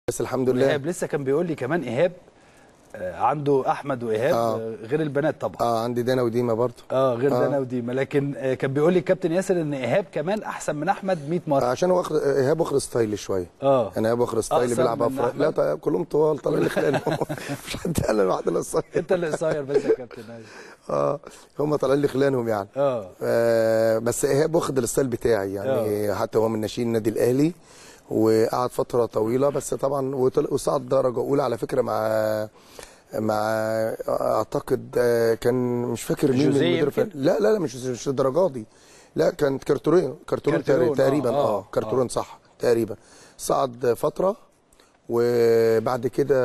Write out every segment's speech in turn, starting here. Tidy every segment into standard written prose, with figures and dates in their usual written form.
بس الحمد لله. ايهاب لسه كان بيقول لي كمان ايهاب عنده احمد وايهاب غير البنات طبعا. عندي دانا وديما برضه. غير دانا وديما، لكن كان بيقول لي الكابتن ياسر ان ايهاب كمان احسن من احمد 100 مره. عشان هو ايهاب واخد ستايل شويه. يعني ايهاب واخد ستايل بيلعب افرق. لا كلهم طوال طالعين لخلانهم. مش حد قال انا واحد اللي قصير. انت اللي قصير بس يا كابتن. هم طالعين لخلانهم يعني. بس ايهاب واخد الستايل بتاعي يعني. حتى هو من ناشئين النادي الاهلي وقعد فتره طويله، بس طبعا وصعد درجه اولى على فكره مع اعتقد كان مش فاكر مين المدير. لا مش الدرجات دي. لا كانت كارتورين تقريبا. كارتورين صح تقريبا. صعد فتره وبعد كده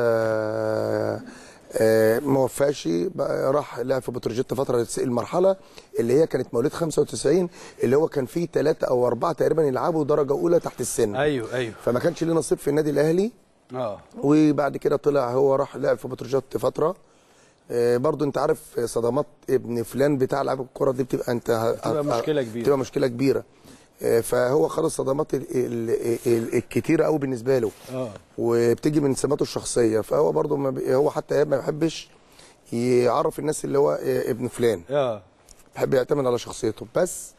ما وفاش، راح لعب في بتروجيت فتره المرحله اللي هي كانت مواليد 95 اللي هو كان فيه 3 أو 4 تقريبا يلعبوا درجه اولى تحت السن. ايوه فما كانش ليه نصيب في النادي الاهلي. وبعد كده طلع هو راح لعب في بتروجيت فتره. برضو انت عارف صدمات ابن فلان بتاع لعيبه الكوره دي بتبقى مشكله كبيره. فهو خد الصدمات الكتيره قوي بالنسبه له. وبتيجي من سماته الشخصيه. فهو برضو هو حتى ما بيحبش يعرف الناس اللي هو ابن فلان. بيحب يعتمد على شخصيته. بس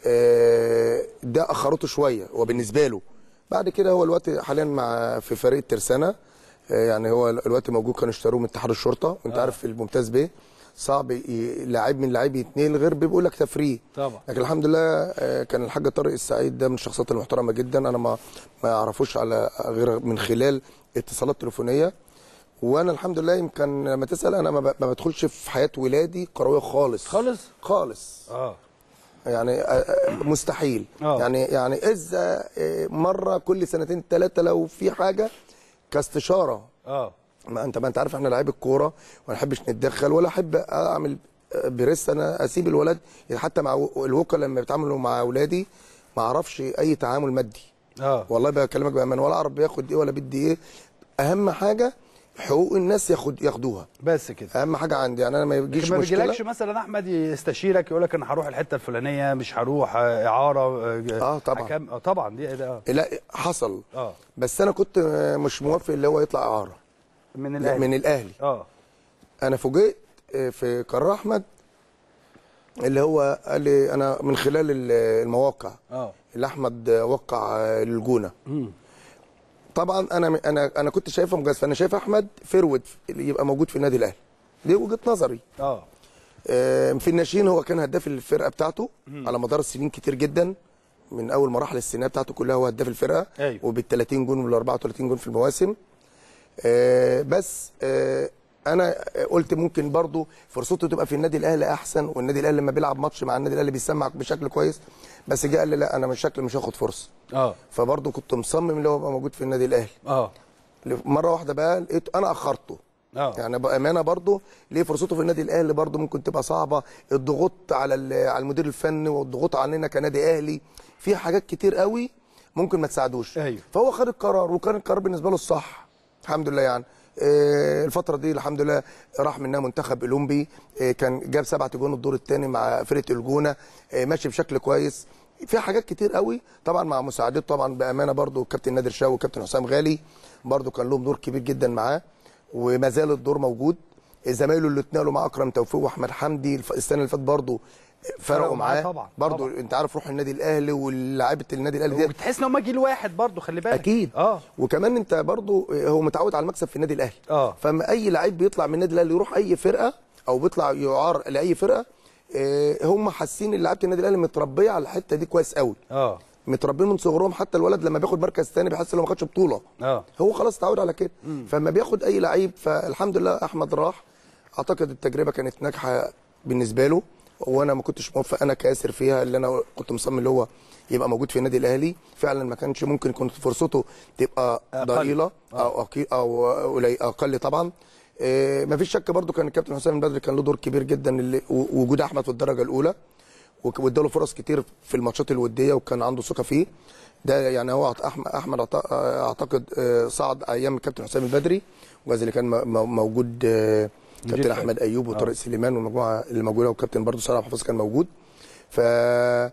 ده اخرته شويه وبالنسبه له. بعد كده هو الوقت حاليا في فريق الترسانه. يعني هو الوقت موجود، كانوا اشتروه من اتحاد الشرطه. وانت عارف في الممتاز بيه صعب لاعب من لاعب يتنقل غير بيقول لك تفريق طبعا. لكن الحمد لله كان الحاج طارق السعيد ده من الشخصيات المحترمه جدا. انا ما اعرفوش على غير من خلال اتصالات تليفونيه. وانا الحمد لله يمكن لما تسال انا ما بدخلش في حياه ولادي كرويه خالص. يعني مستحيل. يعني اذا مره كل سنتين 3 لو في حاجه كاستشاره. ما انت عارف احنا لعيب الكوره وما نحبش نتدخل ولا احب اعمل بريس. انا اسيب الولد حتى مع الوكلاء لما بيتعاملوا مع اولادي ما اعرفش اي تعامل مادي. والله بكلمك بامانه ولا اعرف بياخد ايه ولا بدي ايه. اهم حاجه حقوق الناس ياخدوها بس كده. اهم حاجه عندي. يعني انا ما يجيش مشكله. ما بيجيلكش مثلا احمد يستشيرك يقول لك انا هروح الحته الفلانيه مش هروح اعاره؟ طبعا. طبعا دي لا حصل. بس انا كنت مش موافق اللي هو يطلع اعاره من الاهلي. انا فوجئت في قرار احمد اللي هو قال لي انا من خلال المواقع اللي احمد وقع للجونه. طبعا انا كنت شايفه مجازفه. انا شايف احمد فرود يبقى موجود في النادي الاهلي. دي وجهه نظري. في الناشئين هو كان هداف الفرقه بتاعته على مدار السنين كتير جدا. من اول مراحل السنيه بتاعته كلها هو هداف الفرقه. وبال 30 جون وبال 34 جون في المواسم. بس انا قلت ممكن برضو فرصته تبقى في النادي الاهلي احسن. والنادي الاهلي لما بيلعب ماتش مع النادي الاهلي بيسمع بشكل كويس. بس جه قال لي لا انا مش هاخد فرصه. فبرضو كنت مصمم اللي هو يبقى موجود في النادي الاهلي. مره واحده بقى لقيت انا اخرته. يعني بامانه برضو ليه فرصته في النادي الاهلي برضو ممكن تبقى صعبه. الضغوط على المدير الفني والضغوط علينا كنادي اهلي في حاجات كتير قوي ممكن ما تساعدوش. فهو خد القرار وكان القرار بالنسبه له الصح الحمد لله. يعني الفتره دي الحمد لله راح منها منتخب اولمبي. كان جاب 7 جون الدور الثاني مع فرقه الجونه. ماشي بشكل كويس. في حاجات كتير قوي طبعا مع مساعدته طبعا بامانه برضو الكابتن نادر شاوي والكابتن حسام غالي برضو كان لهم دور كبير جدا معاه. وما زال الدور موجود. زمايله اللي اتنقلوا مع اكرم توفيق واحمد حمدي السنه اللي فاتت برضو فرقوا معاه طبعا. برضو انت عارف روح النادي الاهلي ولاعيبه النادي الاهلي دي بتحس ان هم جيل واحد برضو. خلي بالك اكيد. وكمان انت برضو هو متعود على المكسب في النادي الاهلي. فما اي لعيب بيطلع من النادي الاهلي يروح اي فرقه او بيطلع يعار لاي فرقه هم حاسين ان لعيبه النادي الاهلي متربيه على الحته دي كويس قوي. متربين من صغرهم. حتى الولد لما بياخد مركز ثاني بيحس انه ما خدش بطوله. هو خلاص اتعود على كده. فما بياخد اي لعيب. فالحمد لله احمد راح. اعتقد التجربه كانت ناجحه بالنسبه له. وانا ما كنتش موفق انا كاسر فيها. اللي انا كنت مصمم اللي هو يبقى موجود في النادي الاهلي. فعلا ما كانش ممكن كنت فرصته تبقى ضئيله او اقل طبعا. ما فيش شك برضو كان الكابتن حسام البدري كان له دور كبير جدا اللي وجود احمد في الدرجه الاولى. واداله فرص كتير في الماتشات الوديه وكان عنده ثقه فيه. ده يعني هو احمد اعتقد صعد ايام الكابتن حسام البدري. وزي اللي كان موجود كابتن احمد ايوب وطارق سليمان والمجموعه اللي موجوده والكابتن برضو صالح حافظ كان موجود. ف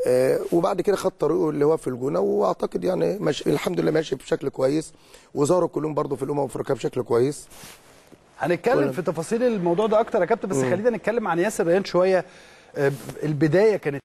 وبعد كده خد طريقه اللي هو في الجونه، واعتقد يعني ماشي الحمد لله ماشي بشكل كويس، وظهروا كلهم برضه في الافريقيه بشكل كويس. هنتكلم في تفاصيل الموضوع ده اكتر يا كابتن، بس خلينا نتكلم عن ياسر ريان شويه. البدايه كانت